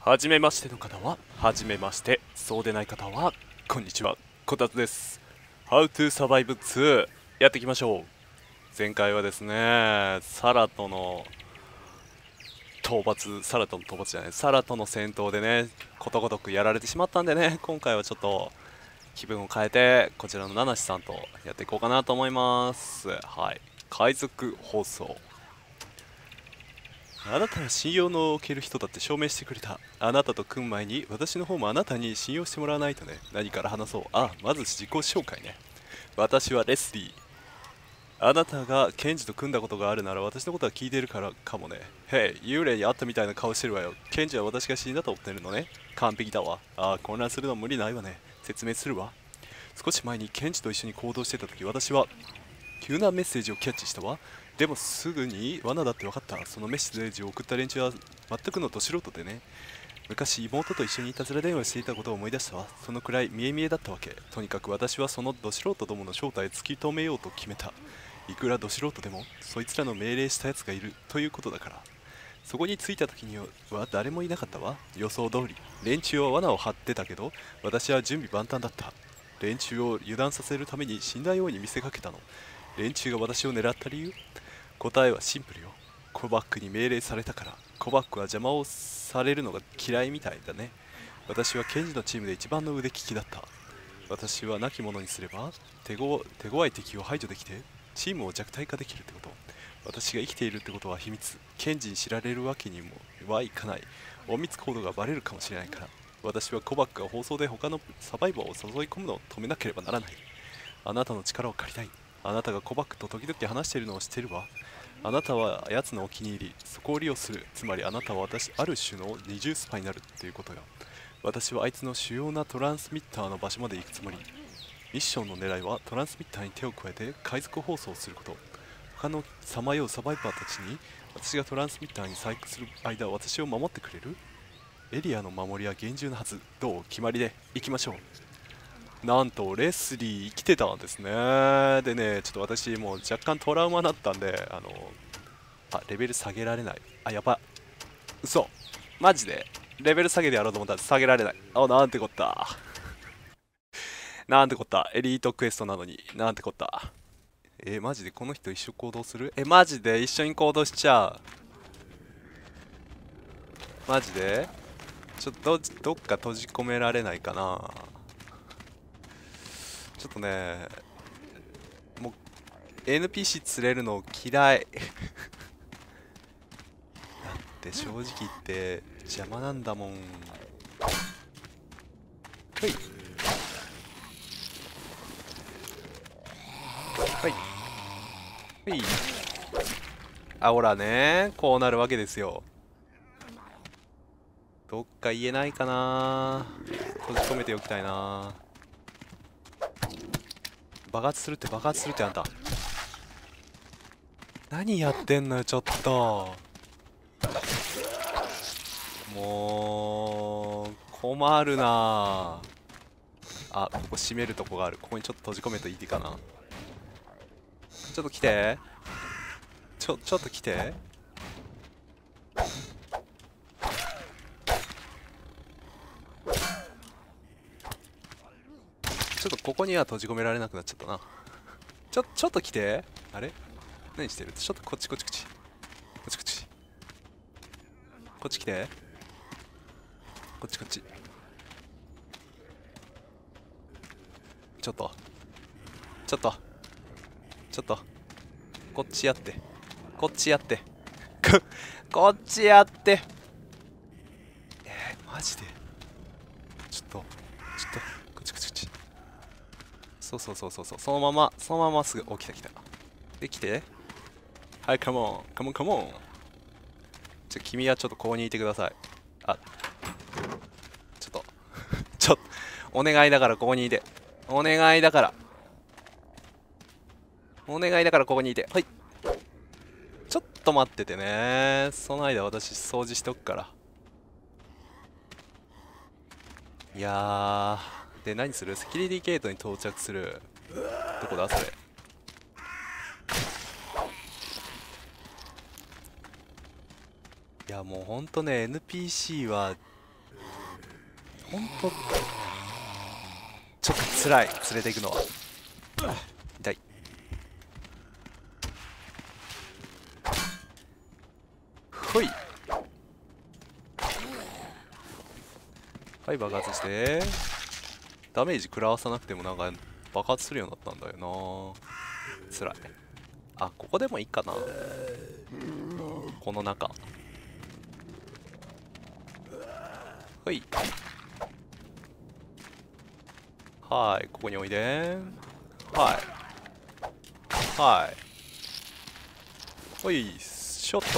はじめましての方ははじめまして、そうでない方はこんにちは、こたつです。 How to Survive 2やっていきましょう。前回はですね、サラトの討伐じゃない、サラとの戦闘でね、ことごとくやられてしまったんでね、今回はちょっと気分を変えてこちらのナナシさんとやっていこうかなと思います。はい、海賊放送。あなたは信用のおける人だって証明してくれた。あなたと組む前に私の方もあなたに信用してもらわないとね。何から話そう。まず自己紹介ね。私はレスリー。あなたがケンジと組んだことがあるなら私のことは聞いているからかもね。へい、幽霊に会ったみたいな顔してるわよ。ケンジは私が死んだと思ってるのね。完璧だわ。混乱するのは無理ないわね。説明するわ。少し前にケンジと一緒に行動してた時、私は急なメッセージをキャッチしたわ。でもすぐに罠だって分かった。そのメッセージを送った連中は全くのど素人でね。昔妹と一緒にいたずら電話していたことを思い出したわ。そのくらい見え見えだったわけ。とにかく私はそのど素人どもの正体を突き止めようと決めた。いくらど素人でもそいつらの命令したやつがいるということだから。そこに着いた時には誰もいなかったわ。予想通り連中は罠を張ってたけど、私は準備万端だった。連中を油断させるために死んだように見せかけたの。連中が私を狙った理由、答えはシンプルよ。コバックに命令されたから。コバックは邪魔をされるのが嫌いみたいだね。私はケンジのチームで一番の腕利きだった。私は亡き者にすれば手強い敵を排除できてチームを弱体化できるってこと。私が生きているってことは秘密。ケンジに知られるわけにもはいかない。隠密行動がバレるかもしれないから。私はコバックが放送で他のサバイバーを誘い込むのを止めなければならない。あなたの力を借りたい。あなたがコバックと時々話しているのを知っているわ。あなたは奴のお気に入り、そこを利用する。つまりあなたはある種の二重スパイになるっていうことよ。私はあいつの主要なトランスミッターの場所まで行くつもり。ミッションの狙いはトランスミッターに手を加えて海賊放送をすること。他のさまようサバイバーたちに私がトランスミッターに細工する間、私を守ってくれる。エリアの守りは厳重なはず。どう決まりで行きましょう。なんとレスリー生きてたんですね。でね、ちょっと私もう若干トラウマだったんで、レベル下げられない。やば。嘘。マジでレベル下げでやろうと思ったら下げられない。なんてこった。なんてこった。エリートクエストなのに。なんてこった。マジでこの人一緒行動する？マジで一緒に行動しちゃう。マジでどっか閉じ込められないかな。ちょっとね、もう NPC 釣れるの嫌い。だって正直言って邪魔なんだもん。はいはいはい。ほらね、こうなるわけですよ。どっか言えないかな。閉じ込めておきたいな。爆発するってあんた何やってんのよ、ちょっと。もう困るな。ここ閉めるとこがある。ここにちょっと閉じ込めていいかな。ちょっと来て。ちょっと来て。ちょっとここには閉じ込められなくなっちゃったな。ちょっと来て。あれ何してる？ちょっとこっちこっちこっち来て。こっちちょっとこっちやってこっちやってこっちやって。マジでちょっとこっちそうそのまますぐ来たで来て。はい、カモン。君はちょっとここにいてください。ちょっとお願いだからここにいて。お願いだからここにいて。はい、ちょっと待っててね。その間私掃除しとくから。いやで何する？セキュリティゲートに到着する。どこだそれ。いやもうほんとね、 NPC はほんとちょっと辛い、連れていくのは。痛い。ほい。はい、爆発して。ダメージ食らわさなくてもなんか爆発するようになったんだよな。辛い。あ、ここでもいいかな。この中。ほい。はい、ここにおいで。はい。はい。ほい、ショット。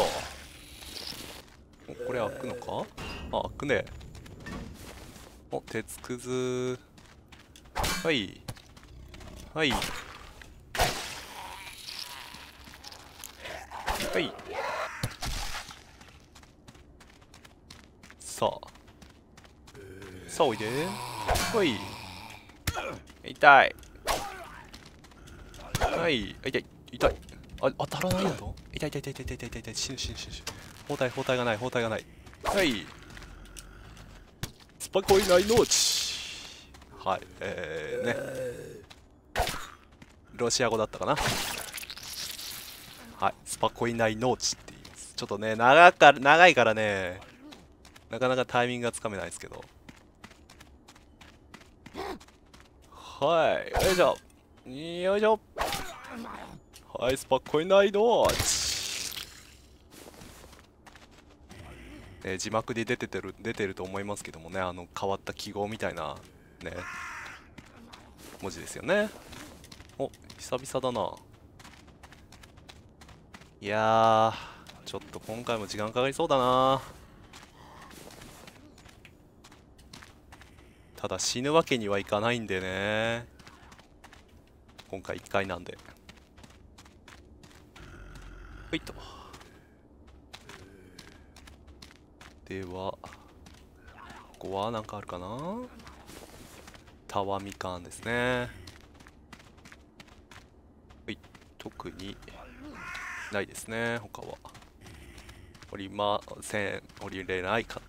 これ開くのか？あ、開くね。お、鉄くず。はい。はい。はい。さあ。さあ、おいで。ほい。痛い。はい。痛い。痛い。あ、当たらないの？痛い痛い痛い痛い痛い痛い痛い痛い。死ぬ死ぬ死ぬ死ぬ。包帯がない、包帯がない。はい。スパコイナイノーチ。はい。ね。ロシア語だったかな。はい。スパコイナイノーチって言います。ちょっとね、長いからね、なかなかタイミングがつかめないですけど。はい。よいしょ。よいしょ。はい、スパコイナイノーチ。字幕で出てると思いますけどもね、変わった記号みたいなね文字ですよね。お、久々だな。いやー、ちょっと今回も時間かかりそうだな。ただ死ぬわけにはいかないんでね、今回1回なんで。ほいっと。ではここは何かあるかな。タワみかんですね。はい、特にないですね。他は降りません。降りれないかった。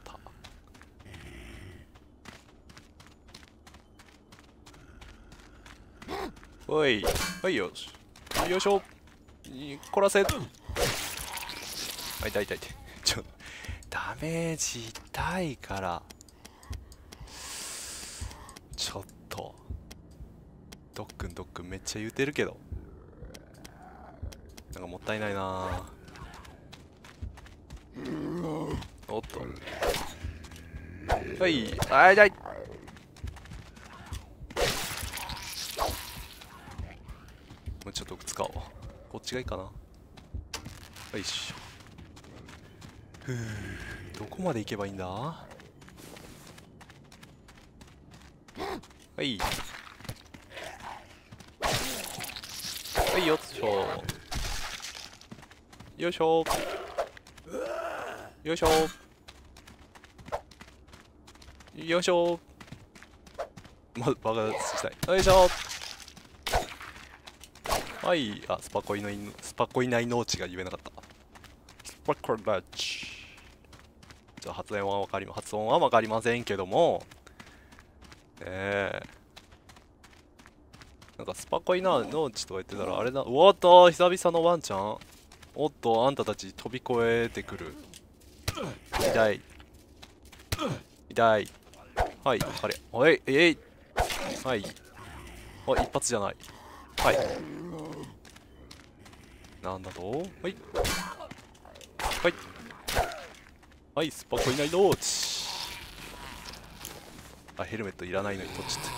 おい、はい、よし。よいしょ。こらせ。あ、痛い痛い痛い。ダメージ痛いから。ちょっと。ドックンめっちゃ言うてるけど。なんかもったいないな。おっと。はい。あ、痛い。もうちょっと使おう。こっちがいいかな。よいしょ。ふう、どこまで行けばいいんだ？はい。はい、よっしょ。よいしょ。よいしょ。よいしょ。爆発したい。よいしょ。はい。あ、スパコイナイノーチが言えなかった。スパコラッチ。じゃあ発音はわかりませんけども、なんかスパコイナノーチとか言ってたらあれだ。おっと、久々のワンちゃん。おっと、あんたたち飛び越えてくる。痛い。痛い。はい、あれ。おい、はい。あ、一発じゃない。はい。なんだと？はい。はい。はい、スパコイナイノーチ。あ、ヘルメットいらないのに取っちゃった。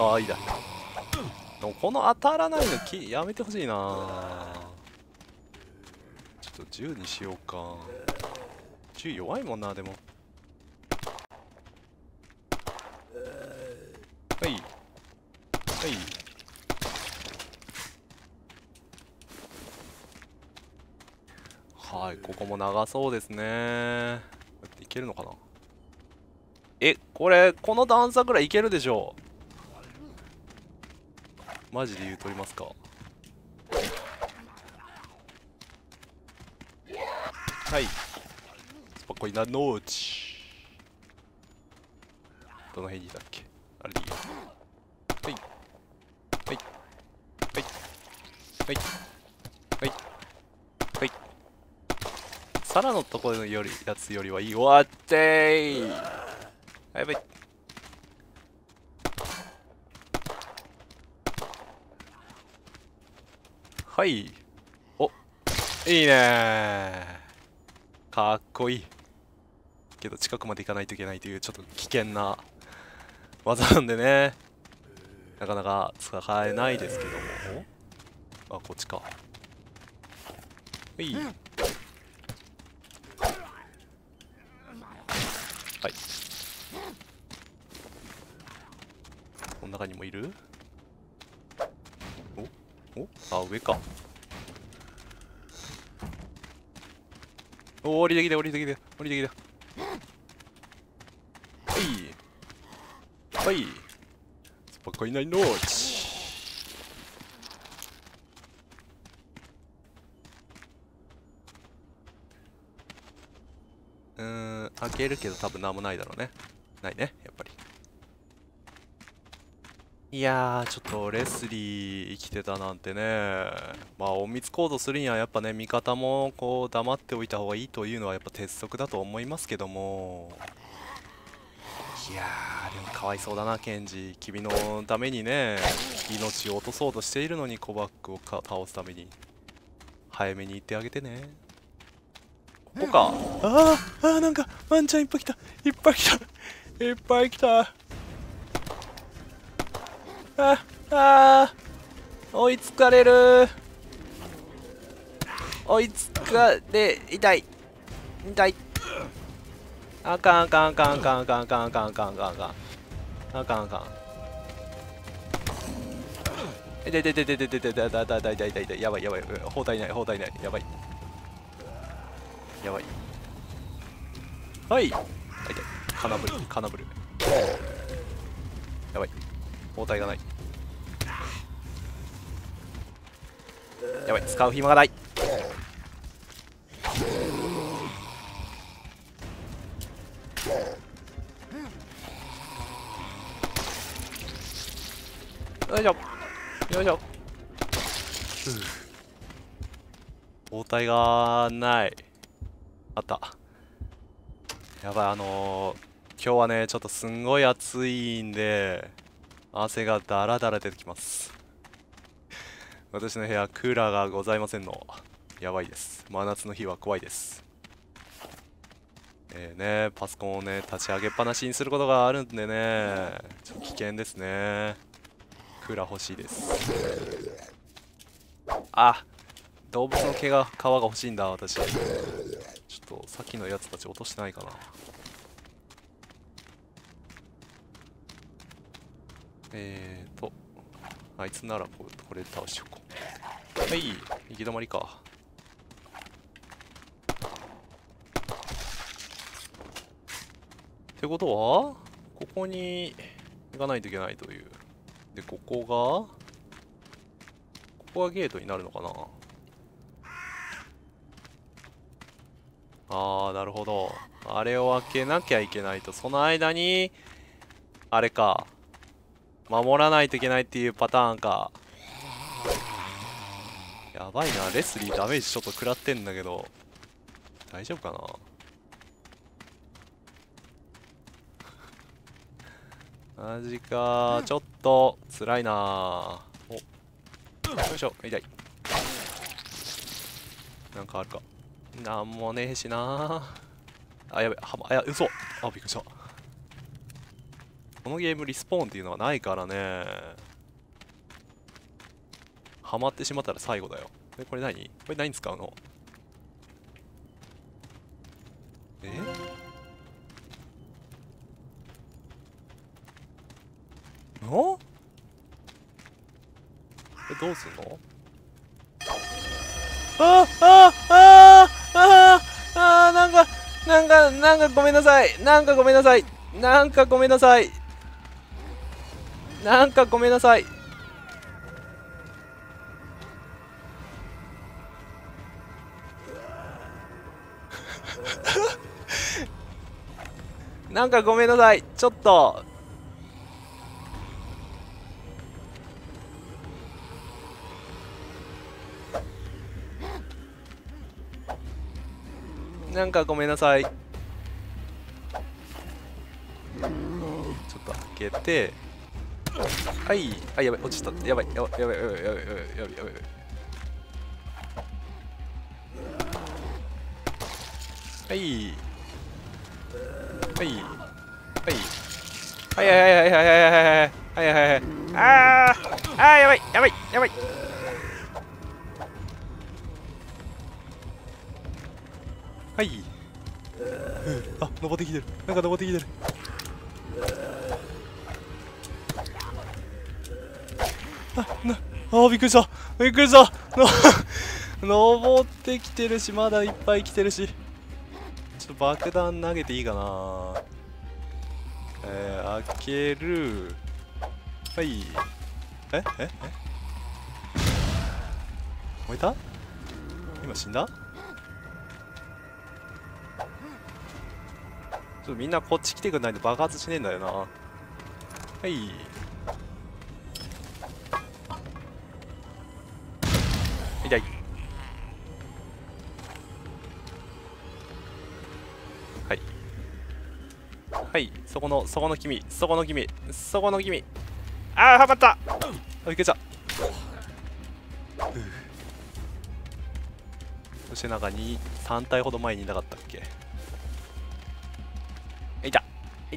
ああ、いいだ。でもこの当たらないのやめてほしいな。ちょっと銃にしようか。銃弱いもんな、でも。はい。はい。はい、ここも長そうですね。いけるのかな。この段差ぐらいいけるでしょう。マジで言うとりますか。はい。スパコイナノーチ。 どの辺にいたっけ。あれでいいよ。はいはいはいはいはいはい。サラのところのやつよりはいい。終わってー。やばい。はい。お、いいねー。かっこいい。けど近くまで行かないといけないというちょっと危険な技なんでね、なかなか使えないですけども。あ、こっちか。はい。はい。この中にもいる？あ、上か。降りてきて、降りてきて、降りてきて。はい。はい。スパコイナインローチ。開けるけど多分なんもないだろうね。ないね、やっぱり。いやー、ちょっとレスリー生きてたなんてね。まあ、隠密行動するにはやっぱね、味方もこう黙っておいた方がいいというのはやっぱ鉄則だと思いますけども。いやー、でもかわいそうだな、ケンジ。君のためにね、命を落とそうとしているのにコバックを倒すために。早めに行ってあげてね。ここか。なんか、ワンちゃんいっぱい来た。いっぱい来た。いっぱい来た。追いつかれる。追いつかれ、痛い。痛い。あかんあかんあかんあかんあかんあかんあかんあかんあかんあかんあかんあかん。痛い痛い痛い痛い痛い痛い痛い痛い痛い痛い痛い痛い。やばいやばい。包帯ない包帯ない。やばいやばい。はい。痛い痛い。カナブルカナブル。やばい。包帯がない。やばい、使う暇がない。よいしょよいしょ。包帯がない。あった。やばい、今日はねちょっとすんごい暑いんで汗がダラダラ出てきます。私の部屋クーラーがございませんの。やばいです。真夏の日は怖いです。パソコンをね立ち上げっぱなしにすることがあるんでね、ちょっと危険ですね。クーラー欲しいです。あ、動物の毛が皮が欲しいんだ私。ちょっとさっきのやつたち落としてないかな。あいつならこれで倒しておこう。はい、行き止まりか。ってことはここに行かないといけないという。で、ここがゲートになるのかな。なるほど。あれを開けなきゃいけないと。その間に、あれか。守らないといけないっていうパターンか。やばいな。レスリーダメージちょっと食らってんだけど。大丈夫かな。マジか。ちょっと辛いな。お、よいしょ。痛い。なんかあるか。なんもねえしな。あ、やべ、嘘。あ、びっくりした。このゲームリスポーンっていうのはないからね。ハマってしまったら最後だよ。これ何？これ何に使うの？の？どうすんの？なんかごめんなさい。なんかごめんなさい。なんかごめんなさい。なんかごめんなさい。なんかごめんなさい。ちょっとなんかごめんなさい。ちょっと開けて、はい、あ、やばい、落ちた。やばい、やばい、やばい、やばい、やばい、やばい、やばい、やばい。はい、はい、はい、はい、はい、はい、はい、はい、はい、はい、はい、はい、はい、あー、やばい、やばい、やばい。はい。あ、登ってきてる。なんか登ってきてる。びっくりした。びっくりした。登ってきてるし、まだいっぱい来てるし。ちょっと爆弾投げていいかな。開ける。はい。燃えた？今死んだ？ちょっとみんなこっち来てくんないと爆発しねえんだよな。はい。痛い。はい。はい。そこの君。そこの君。あー、はまった。あ、いけちゃ。そして中に3体ほど前にいなかったっけ？いた。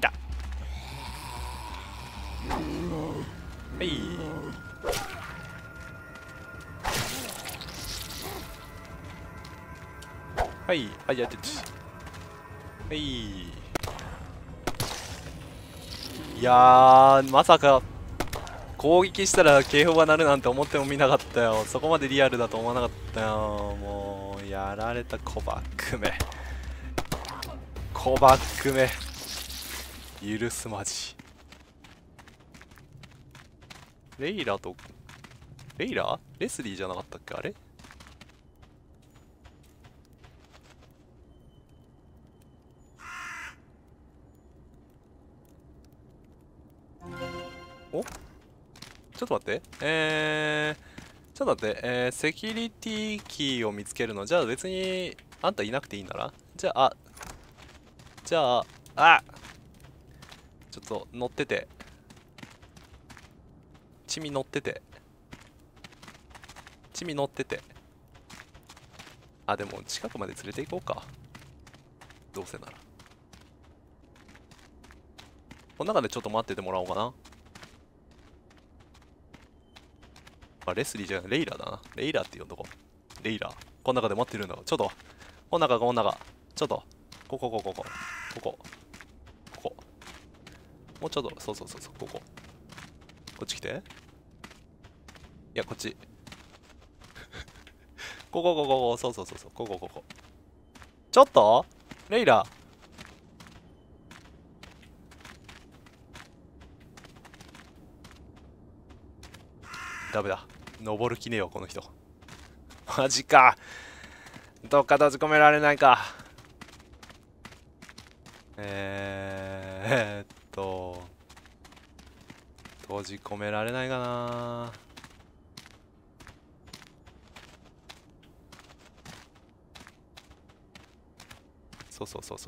はい。はい。あ、やってて。はい。いやー、まさか攻撃したら警報が鳴るなんて思ってもみなかったよ。そこまでリアルだと思わなかったよ。もうやられた。コバックめ許すまじ。レイラレスリーじゃなかったっけあれ？お、ちょっと待って。ちょっと待って。セキュリティキーを見つけるの。じゃあ別に、あんたいなくていいんだな。じゃあ、ちょっと乗ってて。チミ乗ってて。あ、でも近くまで連れて行こうか。どうせなら。この中でちょっと待っててもらおうかな。あ、レスリーじゃない、レイラだな。レイラって呼んどこう。レイラ。この中で待ってるんだ。ちょっと。この中。ちょっと。ここ。もうちょっと。そう。ここ。こっち来て。いや、こっち。ここ。そう。ここ。ちょっとレイラ。ダメだ。登る気ねえよ、この人。マジか。どっか閉じ込められないか。閉じ込められないかな。そう。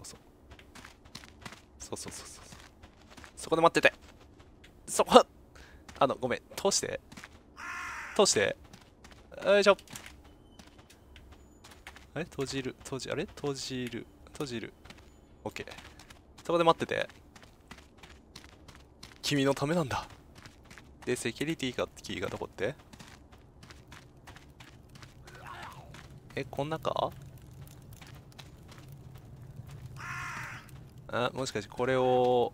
そこで待ってて。そこ、ごめん。通して。よいしょ。あれ閉じる。オッケー。そこで待ってて。君のためなんだ。で、セキュリティキーがどこって？こん中？もしかしてこれを、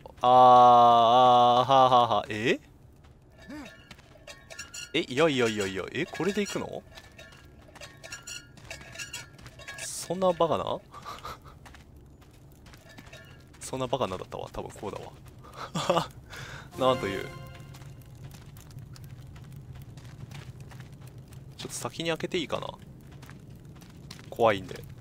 いや、これで行くの？そんなバカなそんなバカなだったわ。多分こうだわ。なんという。ちょっと先に開けていいかな？怖いんで。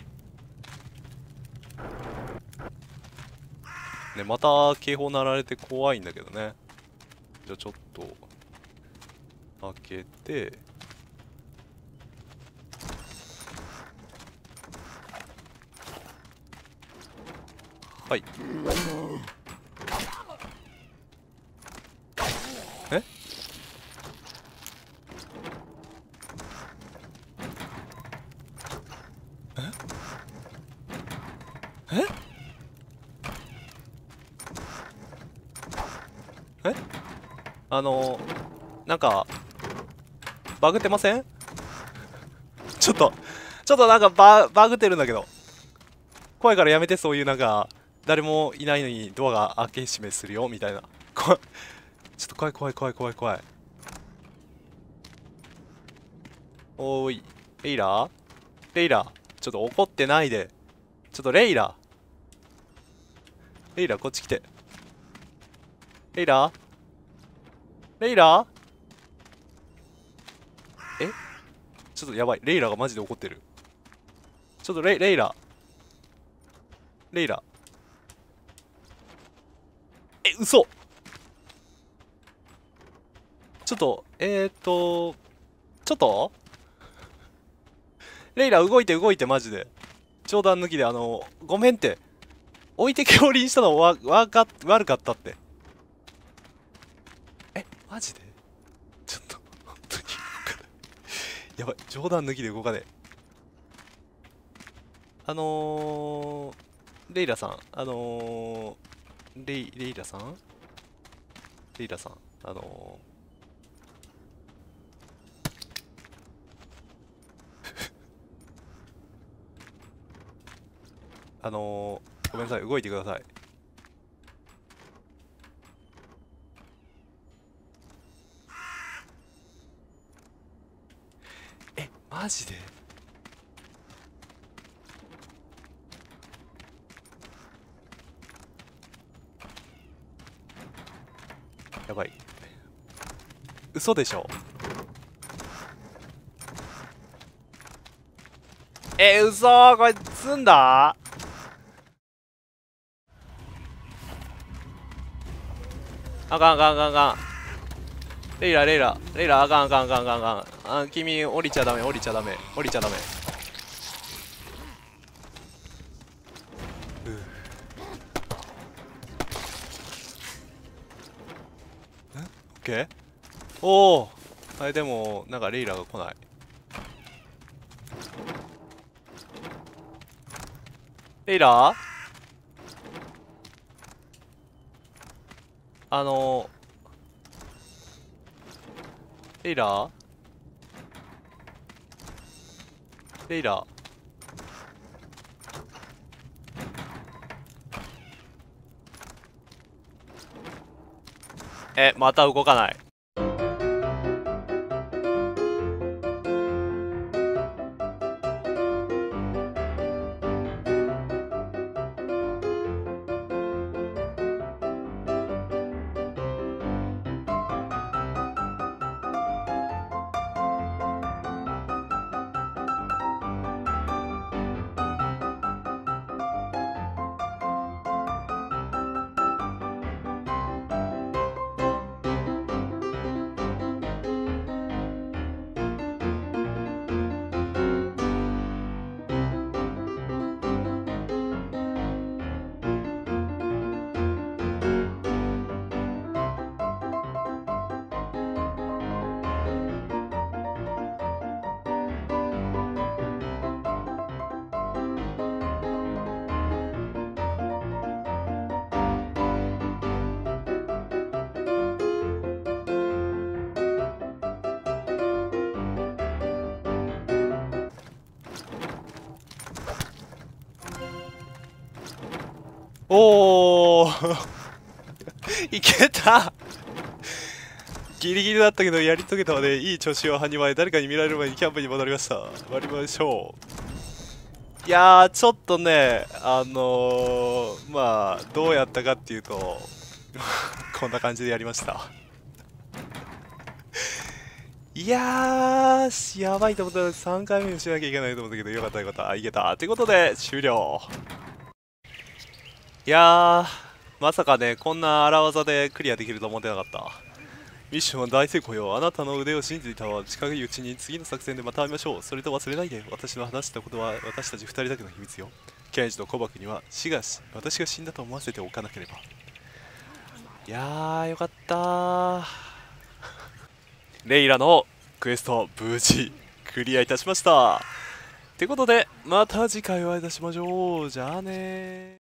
ね、また警報鳴られて怖いんだけどね。じゃあちょっと開けて、 はい。えええなんかバグってません？ちょっとなんかバグってるんだけど。怖いからやめて、そういうなんか誰もいないのにドアが開け閉めするよみたいな。ちょっと怖い怖い怖い怖い怖い。おーい、レイラちょっと怒ってないで。ちょっとレイラこっち来て。レイラえちょっとやばい。レイラがマジで怒ってる。ちょっとレイラ嘘。ちょっとちょっとレイラ動いてマジで。冗談抜きでごめんって。置いてけぼりにしたの悪かったって。マジでちょっと本当に動かない。やばい、冗談抜きで動かねえ。レイラさん、レイラさんごめんなさい、動いてください。マジでやばい。嘘でしょ。嘘、これ積んだ。あかん。レイラあかん。君降りちゃダメ。オッケー。おお。でもなんかレイラが来ない。レイラレイラまた動かない。おおいけた。ギリギリだったけどやり遂げたのでいい調子を埴まれ、誰かに見られる前にキャンプに戻りました。参りましょう。いやー、ちょっとね、まあどうやったかっていうとこんな感じでやりました。いやー、やばいと思ったら3回目にしなきゃいけないと思ったけど、よかった。いけた。ということで終了。いやー、まさかね、こんな荒技でクリアできると思ってなかった。ミッションは大成功よ。あなたの腕を信じていたわ。近いうちに次の作戦でまた会いましょう。それと忘れないで。私の話したことは私たち2人だけの秘密よ。 ケンジとコバクには私が死んだと思わせておかなければ。いやーよかったー。レイラのクエスト無事クリアいたしました。ってことでまた次回お会いいたしましょう。じゃあねー。